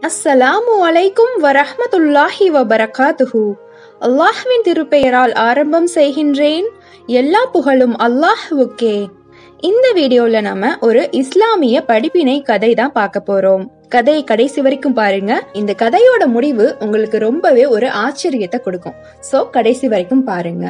அஸ்ஸலாமு அலைக்கும் வரஹ்மத்துல்லாஹி வபரகாத்துஹு. அல்லாஹ்வின் திருப்பெயரால் ஆரம்பம் செய்கின்றேன். எல்லா புகழும் அல்லாஹ்வுக்கே. இந்த வீடியோல நம்ம ஒரு இஸ்லாமிய படிப்பினை கதை தான் பார்க்க போறோம். கதையை கடைசி வரைக்கும் பாருங்க. இந்த கதையோட முடிவு உங்களுக்கு ரொம்பவே ஒரு ஆச்சரியத்தை கொடுக்கும். சோ கடைசி வரைக்கும் பாருங்க.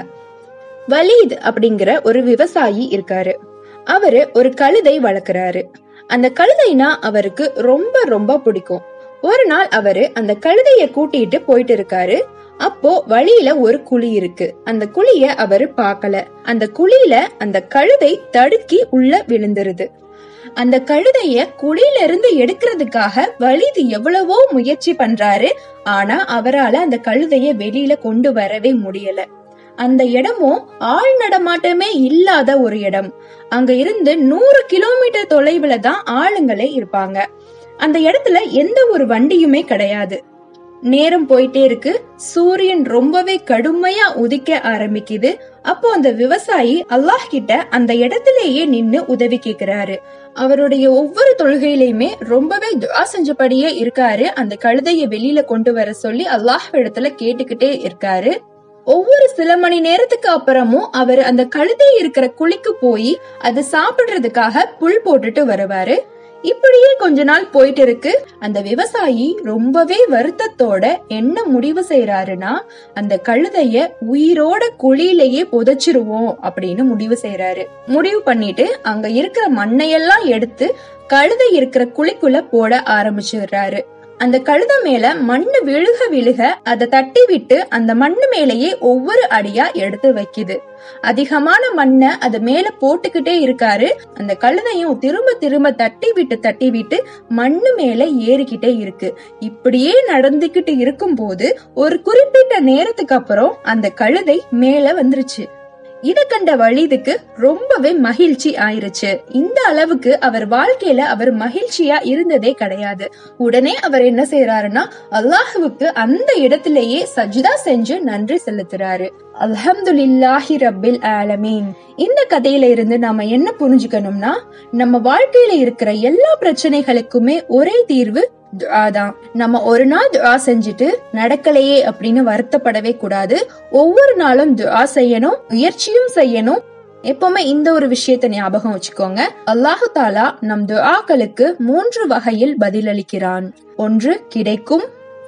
வலீத் அப்படிங்கிற ஒரு விவசாயி இருக்காரு. அவரு ஒரு கழுதை வளர்க்கிறாரு. அந்த கழுதைனா அவருக்கு ரொம்ப ரொம்ப பிடிக்கும். ஒரு நாள் அவரு அந்த கழுதைய கூட்டிட்டு போயிட்டு இருக்காரு. அப்போ வழியில ஒரு குழி இருக்கு. அந்த குழிய அவரு பார்க்கல. அந்த குழியில அந்த கழுதை தடுக்கி உள்ள விழுந்துருது. அந்த கழுதைய குழியில இருந்து எடுக்கிறதுக்காக வலீத் எவ்வளவோ முயற்சி பண்றாரு. ஆனா அவரால அந்த கழுதைய வெளியில கொண்டு வரவே முடியல. அந்த இடமும் ஆள் நடமாட்டமே இல்லாத ஒரு இடம். அங்க இருந்து 100 கிலோமீட்டர் தொலைவுல தான் ஆளுங்களே இருப்பாங்க. அந்த இடத்துல எந்த ஒரு வண்டியுமே கிடையாது. நேரம் போயிட்டே இருக்கு. சூரியன் ரொம்பவே கடுமையா உதிக்க ஆரம்பிக்குது. அப்போ அந்த விவசாயி அல்லாஹ் கிட்ட அந்த இடத்திலேயே நின்னு உதவி கேக்குறாரு. அவருடைய ஒவ்வொரு தொழுகையிலுமே ரொம்பவே துஆ செஞ்சபடியே இருக்காரு. அந்த கழுதைய வெளியில கொண்டு வர சொல்லி அல்லாஹ் இடத்துல கேட்டுக்கிட்டே இருக்காரு. ஒவ்வொரு சில மணி நேரத்துக்கு அப்புறமும் அவர் அந்த கழுதை இருக்கிற குழிக்கு போய் அது சாப்பிடுறதுக்காக புல் போட்டுட்டு வருவாரு. இப்படியே கொஞ்ச நாள் போயிட்டு இருக்கு. அந்த விவசாயி ரொம்பவே வருத்தத்தோட என்ன முடிவு செய்யறாருன்னா, அந்த கழுதைய உயிரோட குழியிலேயே புதைச்சிருவோம் அப்படின்னு முடிவு செய்யறாரு. முடிவு பண்ணிட்டு அங்க இருக்கிற மண்ணையெல்லாம் எடுத்து கழுதை இருக்கிற குழிக்குள்ள போட ஆரம்பிச்சிடுறாரு. அந்த கழுதை மேல மண்ணு விழுக விழுக அதை தட்டி விட்டு அந்த மண்ணு மேலேயே ஒவ்வொரு அடியா எடுத்து வைக்குது. அதிகமான மண்ணை அது மேல போட்டுக்கிட்டே இருக்காரு. அந்த கழுதையும் திரும்ப திரும்ப தட்டி விட்டு மண்ணு மேல ஏறிக்கிட்டே இருக்கு. இப்படியே நடந்துகிட்டு இருக்கும் போது ஒரு குறிப்பிட்ட நேரத்துக்கு அப்புறம் அந்த கழுதை மேல வந்துருச்சு. இத கண்ட வலீதுக்கு ரொம்பவே மகிழ்ச்சி ஆயிருச்சு. இந்த அளவுக்கு அவர் வாழ்க்கையில அவர் மகிழ்ச்சியா இருந்ததே கிடையாது. உடனே அவர் என்ன செய்யறாருன்னா, அல்லாஹ்வுக்கு அந்த இடத்திலேயே சஜ்தா செஞ்சு நன்றி செலுத்துறாரு. அல்ஹம்துலில்லாஹி ரப்பில் ஆலமீன். இந்த கதையில இருந்து நாம என்ன புரிஞ்சுக்கணும்னா, நம்ம வாழ்க்கையில இருக்கிற எல்லா பிரச்சனைகளுக்குமே ஒரே தீர்வு துஆ தான். நம்ம ஒரு நாள் துஆ செஞ்சுட்டு நடக்கலையே அப்படின்னு வருத்தப்படவே கூடாது. ஒவ்வொரு நாளும் துஆ செய்யணும், முயற்சியும் செய்யணும். எப்பவுமே இந்த ஒரு விஷயத்தை ஞாபகம் வச்சுக்கோங்க. அல்லாஹு தாலா நம் துஆக்களுக்கு 3 வகையில் பதிலளிக்கிறான். 1 கிடைக்கும்,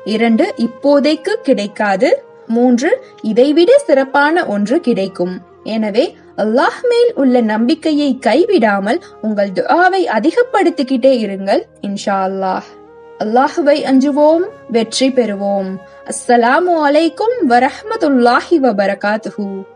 2 இப்போதைக்கு கிடைக்காது, 3 இதைவிட சிறப்பான ஒன்று கிடைக்கும். எனவே அல்லாஹ் மேல் உள்ள நம்பிக்கையை கைவிடாமல் உங்கள் துஆவை அதிகப்படுத்திக்கிட்டே இருங்கள். இன்ஷா அல்லாஹ். அல்லாஹுவை அஞ்சுவோம், வெற்றி பெறுவோம். அஸ்ஸலாமு அலைக்கும் வரஹ்மத்துல்லாஹி வபரகாத்துஹு.